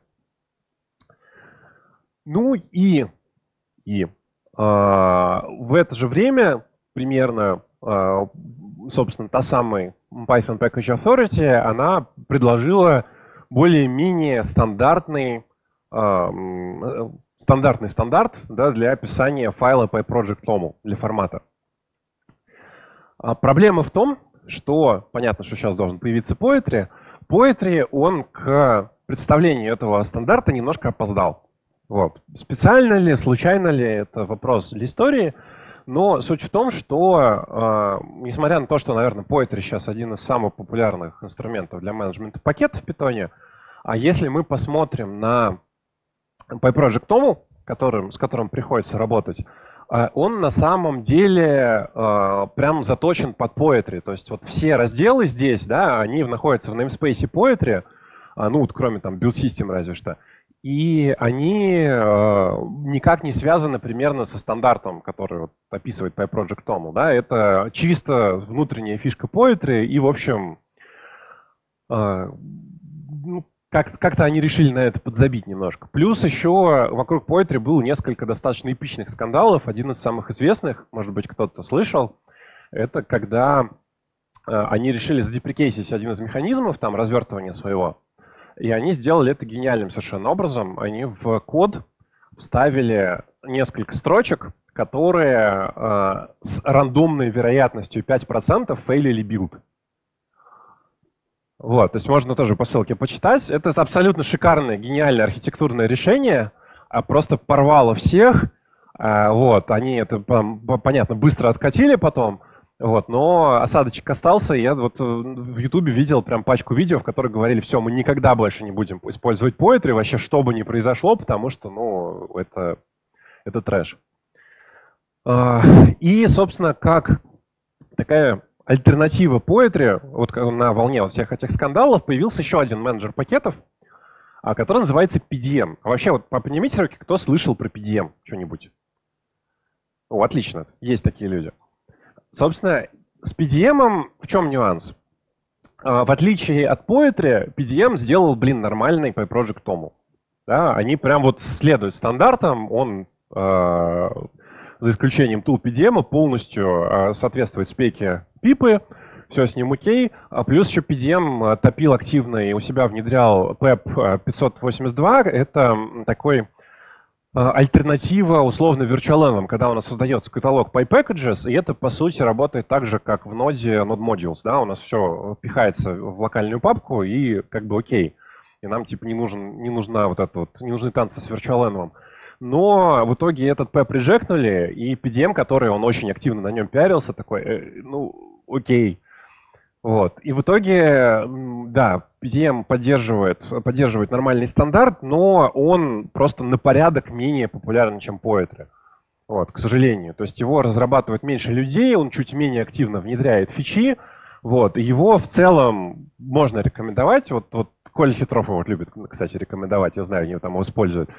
Ну и, и э, в это же время примерно, э, собственно, та самая Python Package Authority, она предложила более-менее стандартный, э, стандартный стандарт, да, для описания файла PyProject Toml для формата. А проблема в том, что, понятно, что сейчас должен появиться Poetry, Poetry, он к представлению этого стандарта немножко опоздал. Вот. Специально ли, случайно ли, это вопрос для истории. Но суть в том, что, э, несмотря на то, что, наверное, Poetry сейчас один из самых популярных инструментов для менеджмента пакетов в Python, а если мы посмотрим на PyProject Tomu, которым, с которым приходится работать, э, он на самом деле э, прям заточен под Poetry. То есть вот все разделы здесь, да, они находятся в namespace Poetry, э, ну вот кроме там build system разве что. И они э, никак не связаны примерно со стандартом, который вот описывает PyProject Tomu. Да? Это чисто внутренняя фишка Poetry, и, в общем, э, ну, как- как-то они решили на это подзабить немножко. Плюс еще вокруг Poetry было несколько достаточно эпичных скандалов. Один из самых известных, может быть, кто-то слышал, это когда э, они решили задеприкейсить один из механизмов там, развертывания своего. И они сделали это гениальным совершенно образом. Они в код вставили несколько строчек, которые э, с рандомной вероятностью пять процентов фейлили билд. Вот, то есть можно тоже по ссылке почитать. Это абсолютно шикарное, гениальное архитектурное решение. Просто порвало всех. Э, вот, они это, понятно, быстро откатили потом. Вот, но осадочек остался, и я вот в Ютубе видел прям пачку видео, в которых говорили, все, мы никогда больше не будем использовать Poetry, вообще что бы ни произошло, потому что, ну, это, это трэш. И, собственно, как такая альтернатива Poetry, вот на волне вот всех этих скандалов, появился еще один менеджер пакетов, который называется пи ди эм. А вообще, вот поднимите руки, кто слышал про пи ди эм что-нибудь? О, отлично, есть такие люди. Собственно, с пи ди эм в чем нюанс? В отличие от Poetry, пи ди эм сделал, блин, нормальный PyProject Tomu. Да, они прям вот следуют стандартам, он, э, за исключением tool пи ди эм, полностью э, соответствует спеке пипы, все с ним окей. А плюс еще пи ди эм топил активно и у себя внедрял пэп пятьсот восемьдесят два. Это такой альтернатива условно virtualenv, когда у нас создается каталог PyPackages, и это по сути работает так же, как в ноде Node Modules. Да? У нас все пихается в локальную папку и как бы окей. И нам типа не, нужен, не нужна вот это вот, не нужны танцы с virtualenv. Но в итоге этот пэп реджектнули, и пи ди эм, который он очень активно на нем пиарился, такой, э, ну окей. Вот. И в итоге, да, пи ди эм поддерживает, поддерживает нормальный стандарт, но он просто на порядок менее популярен, чем Poetry. Вот, к сожалению. То есть его разрабатывает меньше людей, он чуть менее активно внедряет фичи. Вот, и его в целом можно рекомендовать. Вот, вот Коля Хитров его любит, кстати, рекомендовать. Я знаю, они там его используют.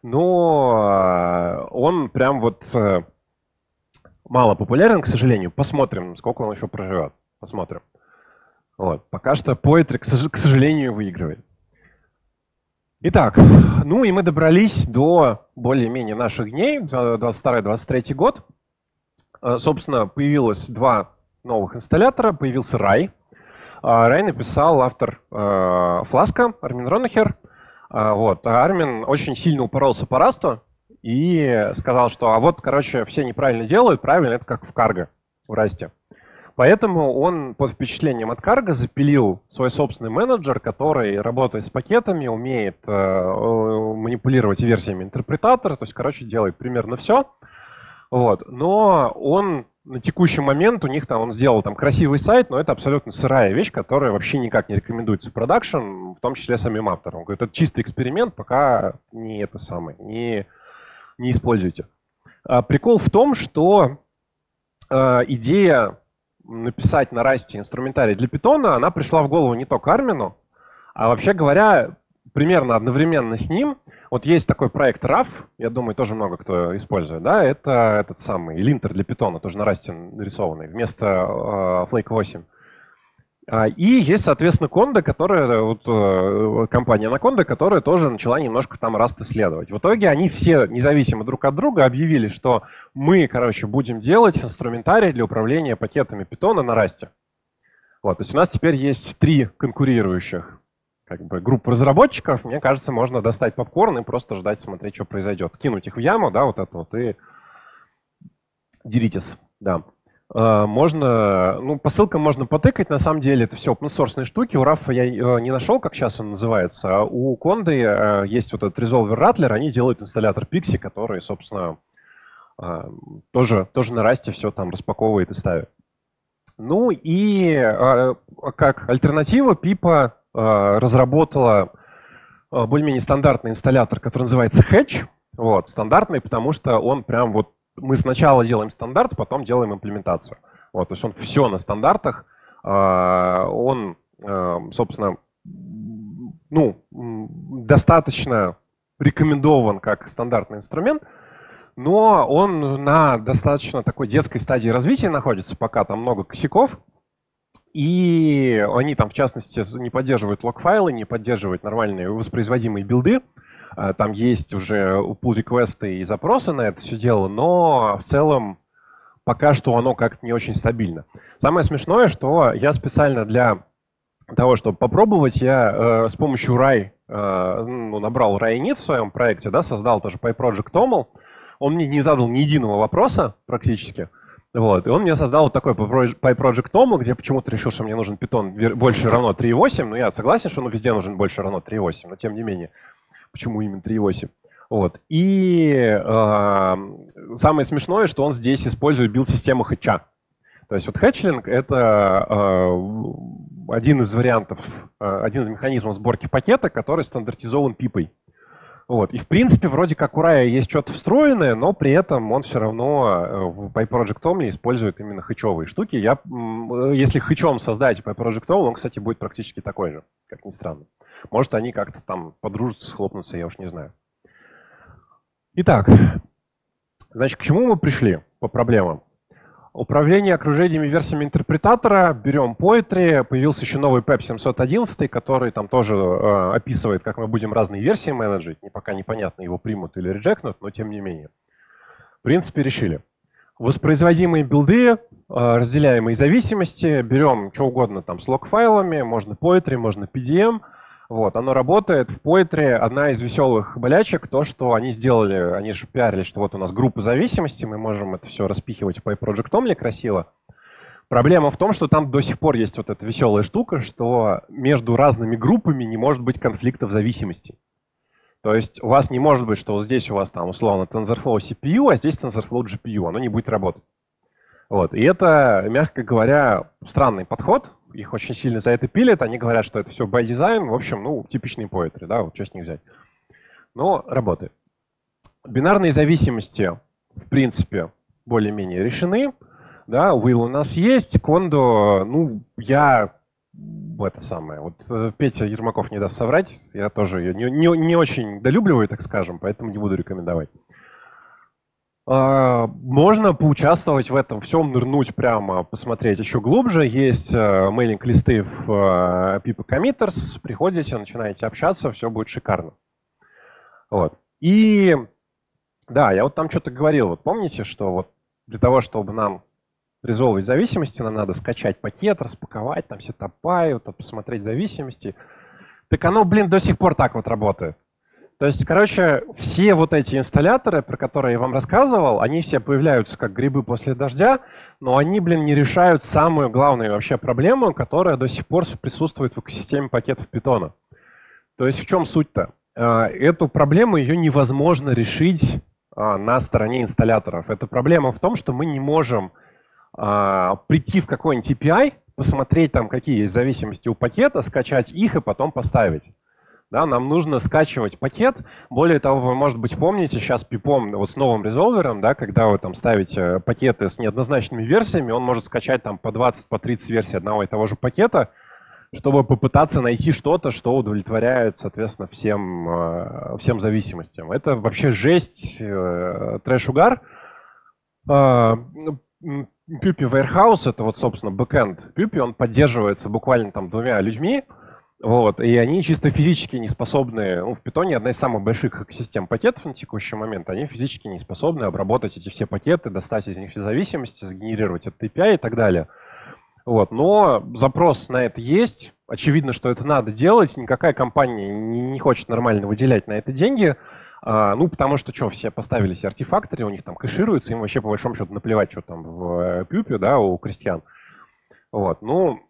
Но он прям вот мало популярен, к сожалению. Посмотрим, сколько он еще проживет. Посмотрим. Вот. Пока что Poetry, к сожалению, выигрывает. Итак, ну и мы добрались до более-менее наших дней, двадцать второй — двадцать третий год. Собственно, появилось два новых инсталлятора, появился Рай. Рай написал автор Фласка, Армин Ронахер. Вот. А Армин очень сильно упоролся по расту и сказал, что а вот, короче, все неправильно делают, правильно, это как в Cargo, в расте. Поэтому он под впечатлением от Cargo запилил свой собственный менеджер, который работает с пакетами, умеет э, манипулировать версиями интерпретатора, то есть, короче, делает примерно все. Вот. Но он на текущий момент, у них там, он сделал там красивый сайт, но это абсолютно сырая вещь, которая вообще никак не рекомендуется в продакшн, в том числе самим авторам. Он говорит, это чистый эксперимент, пока не это самое, не, не используйте. А прикол в том, что э, идея написать на расте инструментарий для питона, она пришла в голову не только Армину, а вообще говоря, примерно одновременно с ним. Вот есть такой проект раф, я думаю, тоже много кто использует, да, это этот самый линтер для питона, тоже на расте нарисованный, вместо э, Flake восемь. И есть, соответственно, Conda, которая, вот, компания Anaconda, которая тоже начала немножко там Rust исследовать. В итоге они все независимо друг от друга объявили, что мы, короче, будем делать инструментарий для управления пакетами Python на Rust. Вот, то есть у нас теперь есть три конкурирующих как бы, группы разработчиков. Мне кажется, можно достать попкорн и просто ждать, смотреть, что произойдет. Кинуть их в яму, да, вот это вот, и деритесь, да. Можно, ну, по ссылкам можно потыкать, на самом деле это все open-source штуки. У рафа я не нашел, как сейчас он называется, а у Conda есть вот этот Resolver Rattler, они делают инсталлятор Pixie, который, собственно, тоже, тоже на расте все там распаковывает и ставит. Ну и как альтернатива Pipa разработала более-менее стандартный инсталлятор, который называется Hatch. Вот, стандартный, потому что он прям вот мы сначала делаем стандарт, потом делаем имплементацию. Вот, то есть он все на стандартах. Он, собственно, ну, достаточно рекомендован как стандартный инструмент, но он на достаточно такой детской стадии развития находится, пока там много косяков. И они там, в частности, не поддерживают лог-файлы, не поддерживают нормальные воспроизводимые билды. Там есть уже pull-реквесты и запросы на это все дело, но в целом пока что оно как-то не очень стабильно. Самое смешное, что я специально для того, чтобы попробовать, я э, с помощью Rai, э, ну, набрал Rai.init в своем проекте, да, создал тоже PyProject toml. Он мне не задал ни единого вопроса практически. Вот, и он мне создал вот такой PyProject toml, где почему-то решил, что мне нужен Python больше равно три и восемь. Ну, я согласен, что он везде нужен больше равно три и восемь, но тем не менее. Почему именно три и восемь? Вот. И э, самое смешное, что он здесь использует билд-систему хэтча. То есть вот хэтчлинг — это э, один из вариантов, э, один из механизмов сборки пакета, который стандартизован пипой. Вот. И в принципе вроде как у Рая есть что-то встроенное, но при этом он все равно в PyProject toml использует именно хэтчевые штуки. Я, если хэтчом создать PyProject toml, он, кстати, будет практически такой же, как ни странно. Может, они как-то там подружатся, схлопнутся, я уж не знаю. Итак, значит, к чему мы пришли по проблемам? Управление окружениями версиями интерпретатора. Берем Poetry. Появился еще новый пэп семьсот одиннадцать, который там тоже э, описывает, как мы будем разные версии менеджить. Не, пока непонятно, его примут или реджекнут, но тем не менее. В принципе, решили. Воспроизводимые билды, э, разделяемые зависимости. Берем что угодно там с лог-файлами. Можно Poetry, можно пи ди эм. Вот, оно работает. В Poetry одна из веселых болячек, то, что они сделали, они же пиарили, что вот у нас группа зависимостей, мы можем это все распихивать в PyProject toml красиво. Проблема в том, что там до сих пор есть вот эта веселая штука, что между разными группами не может быть конфликтов зависимостей. То есть у вас не может быть, что вот здесь у вас там условно TensorFlow си пи ю, а здесь TensorFlow джи пи ю, оно не будет работать. Вот. И это, мягко говоря, странный подход. Их очень сильно за это пилят. Они говорят, что это все by design. В общем, ну, типичный Poetry, да, вот что с них взять. Но работает. Бинарные зависимости, в принципе, более-менее решены. Да, Will у нас есть. Conda, ну, я это самое. Вот Петя Ермаков не даст соврать. Я тоже ее не, не, не очень долюбливаю, так скажем, поэтому не буду рекомендовать. Можно поучаствовать в этом всем, нырнуть прямо, посмотреть еще глубже. Есть мейлинг-листы в Pipa Committers. Приходите, начинаете общаться, все будет шикарно. Вот. И да, я вот там что-то говорил. Вот помните, что вот для того, чтобы нам резолвить зависимости, нам надо скачать пакет, распаковать, там все топай, вот, посмотреть зависимости. Так оно, блин, до сих пор так вот работает. То есть, короче, все вот эти инсталляторы, про которые я вам рассказывал, они все появляются как грибы после дождя, но они, блин, не решают самую главную вообще проблему, которая до сих пор присутствует в экосистеме пакетов Python. То есть в чем суть-то? Эту проблему ее невозможно решить на стороне инсталляторов. Эта проблема в том, что мы не можем прийти в какой-нибудь эй пи ай, посмотреть там, какие есть зависимости у пакета, скачать их и потом поставить. Да, нам нужно скачивать пакет. Более того, вы, может быть, помните, сейчас пипом, вот с новым резолвером, да, когда вы там ставите пакеты с неоднозначными версиями, он может скачать там по двадцать, по тридцать версий одного и того же пакета, чтобы попытаться найти что-то, что удовлетворяет, соответственно, всем, всем зависимостям. Это вообще жесть, трэш-угар. Puppy Warehouse — это вот, собственно, бэкэнд Puppy, он поддерживается буквально там двумя людьми. Вот, и они чисто физически не способны, ну, в Python одна из самых больших экосистем пакетов на текущий момент, они физически не способны обработать эти все пакеты, достать из них все зависимости, сгенерировать этот эй пи ай и так далее. Вот, но запрос на это есть, очевидно, что это надо делать, никакая компания не, не хочет нормально выделять на это деньги, А, ну, потому что что, все поставили себе артефакторы, у них там кэшируется, им вообще по большому счету наплевать, что там в пюпе, да, у крестьян. Вот, ну,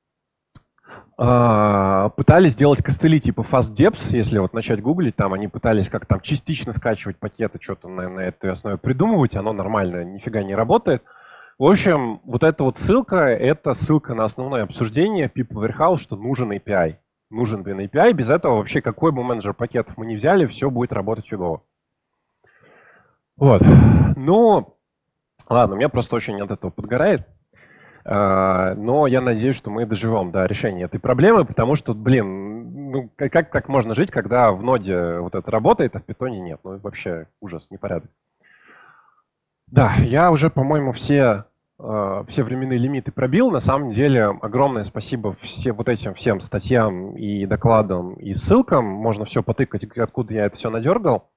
а, пытались сделать костыли типа FastDeps, если вот начать гуглить, там они пытались как там частично скачивать пакеты, что-то на, на этой основе придумывать, оно нормально, нифига не работает. В общем, вот эта вот ссылка, это ссылка на основное обсуждение пип Warehouse, что нужен эй пи ай. Нужен блин эй пи ай, без этого вообще какой бы менеджер пакетов мы ни взяли, все будет работать фигово. Вот. Ну, ладно, у меня просто очень от этого подгорает. Но я надеюсь, что мы доживем до решения этой проблемы, потому что, блин, ну как, как так можно жить, когда в ноде вот это работает, а в питоне нет? Ну вообще ужас, непорядок. Да, я уже, по-моему, все, все временные лимиты пробил. На самом деле, огромное спасибо все, вот этим всем статьям и докладам и ссылкам. Можно все потыкать, откуда я это все надергал.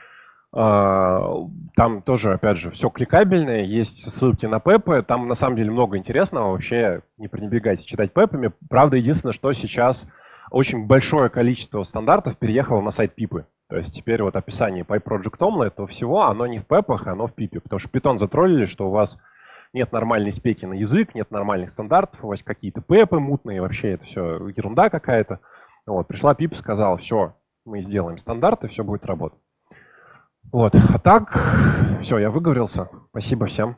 Там тоже, опять же, все кликабельное, есть ссылки на пэпы, там на самом деле много интересного, вообще не пренебрегайте читать пэпами. Правда, единственное, что сейчас очень большое количество стандартов переехало на сайт пипы. То есть теперь вот описание PyProject Toml этого всего, оно не в пэпах, оно в пипе, потому что Python затроллили, что у вас нет нормальной спеки на язык, нет нормальных стандартов, у вас какие-то пэпы мутные, вообще это все ерунда какая-то. Вот, пришла пип, сказала, все, мы сделаем стандарты, все будет работать. Вот, а так, все, я выговорился. Спасибо всем.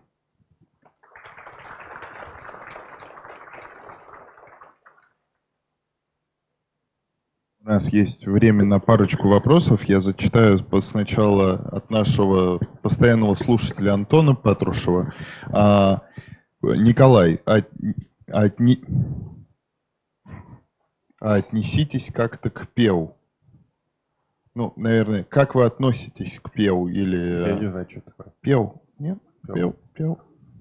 У нас есть время на парочку вопросов. Я зачитаю сначала от нашего постоянного слушателя Антона Патрушева. А, Николай, от, отни, отнеситесь как-то к пеу. Ну, наверное, как вы относитесь к пеу или... Я не знаю, что такое. Пеу? Нет? Пеу? Пеу?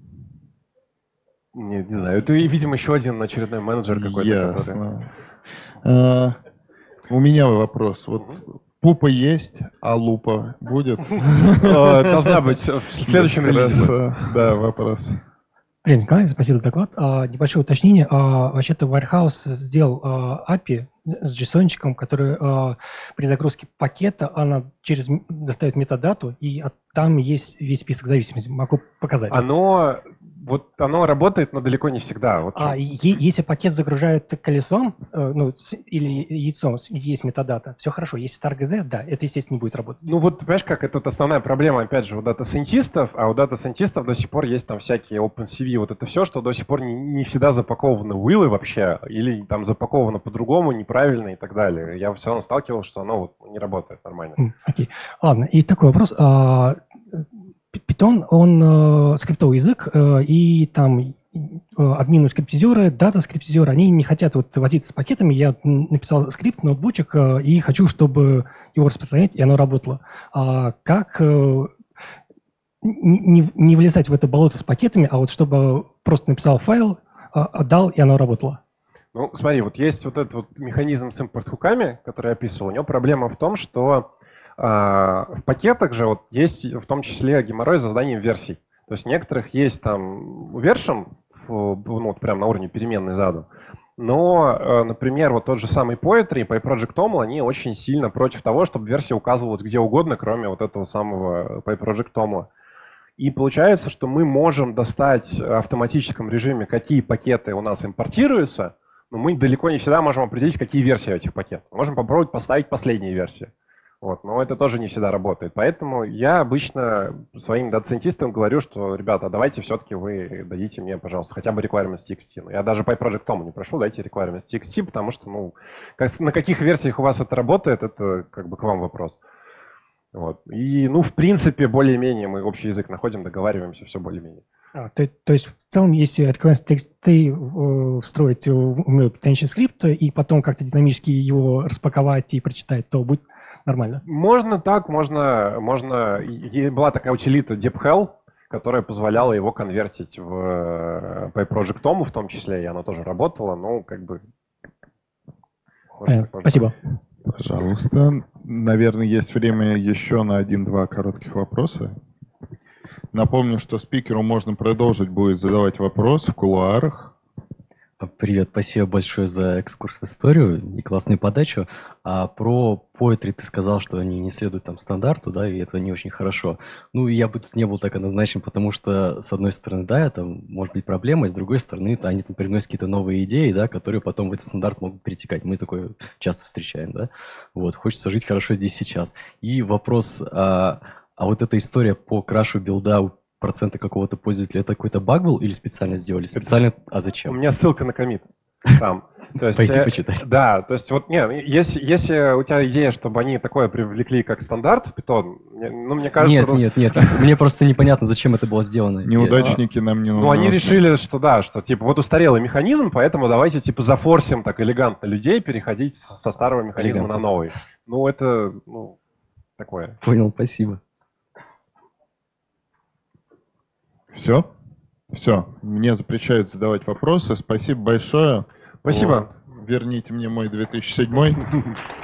Не, не знаю. Это, видимо, еще один очередной менеджер какой-то. Ясно. Который... А, у меня вопрос. Вот угу. Пупа есть, а лупа будет? Должна быть в следующем релизе. Да, вопрос. Привет, Николай, спасибо за доклад. А, небольшое уточнение. А, вообще-то Warehouse сделал а, эй пи ай с JSON-чиком, который а, при загрузке пакета она через достает метадату, и а, там есть весь список зависимостей. Могу показать. Оно, вот, оно работает, но далеко не всегда. Вот а, е- если пакет загружают колесом э, ну, с, или яйцом, есть метадата, все хорошо. Если targz, да, это, естественно, не будет работать. Ну вот, понимаешь, как это вот основная проблема, опять же, у дата-сайентистов, а у дата-сайентистов до сих пор есть там всякие OpenCV, вот это все, что до сих пор не, не всегда запаковано в уиллы вообще, или там запаковано по-другому, неправильно и так далее. Я все равно сталкивался, что оно вот не работает нормально. Окей. Okay. Ладно, и такой вопрос. Python, он э, скриптовый язык, э, и там э, админы-скриптизеры, дата-скриптизеры, они не хотят вот возиться с пакетами. Я написал скрипт, ноутбучек, э, и хочу, чтобы его распространять, и оно работало. А как э, не, не влезать в это болото с пакетами, а вот чтобы просто написал файл, э, отдал, и оно работало? Ну, смотри, вот есть вот этот вот механизм с импорт-хуками, который я описывал. У него проблема в том, что в пакетах же вот есть в том числе геморрой с созданием версий. То есть у некоторых есть там version, ну, вот прям на уровне переменной заду. Но, например, вот тот же самый Poetry и PyProject Toml, они очень сильно против того, чтобы версия указывалась где угодно, кроме вот этого самого PyProject Toml. И получается, что мы можем достать в автоматическом режиме, какие пакеты у нас импортируются, но мы далеко не всегда можем определить, какие версии этих пакетов. Можем попробовать поставить последние версии. Вот, но это тоже не всегда работает. Поэтому я обычно своим дата-сайентистам говорю, что, ребята, давайте все-таки вы дадите мне, пожалуйста, хотя бы requirements.txt. Ну, я даже PyProject Toml не прошу, дайте requirements.txt, потому что, ну, как, на каких версиях у вас это работает, это как бы к вам вопрос. Вот. И, ну, в принципе, более-менее мы общий язык находим, договариваемся, все более-менее. А, то, то есть, в целом, если requirements.txt встроить в потенциальный скрипт и потом как-то динамически его распаковать и прочитать, то будет нормально. Можно так, можно, можно. Была такая утилита deepHell, которая позволяла его конвертить в PyProject Toml в том числе, и она тоже работала, ну, как бы... Можно, спасибо. Пожалуйста. Наверное, есть время еще на один-два коротких вопроса. Напомню, что спикеру можно продолжить будет задавать вопрос в кулуарах. Привет, спасибо большое за экскурс в историю и классную подачу. А про Poetry ты сказал, что они не следуют там стандарту, да, и это не очень хорошо. Ну, я бы тут не был так однозначен, потому что, с одной стороны, да, это может быть проблема, и с другой стороны, это они там приносят какие-то новые идеи, да, которые потом в этот стандарт могут перетекать. Мы такое часто встречаем, да. Вот, хочется жить хорошо здесь сейчас. И вопрос, а, а вот эта история по крашу билда у процента какого-то пользователя, это какой-то баг был или специально сделали? Специально, а У зачем? меня ссылка на коммит там. То есть, Пойти э, почитать. Да, то есть вот, не, если, если у тебя идея, чтобы они такое привлекли как стандарт в Python, мне- ну, мне кажется... Нет, ну, нет, нет, мне просто непонятно, зачем это было сделано. Неудачники нам не нужны. Ну, они решили, что да, что типа вот устарелый механизм, поэтому давайте типа зафорсим так элегантно людей переходить с- со старого механизма Элегантно. на новый. Ну, это, ну, такое. Понял, спасибо. Все? Все. Мне запрещают задавать вопросы. Спасибо большое. Спасибо. Вот. Верните мне мой две тысячи седьмой.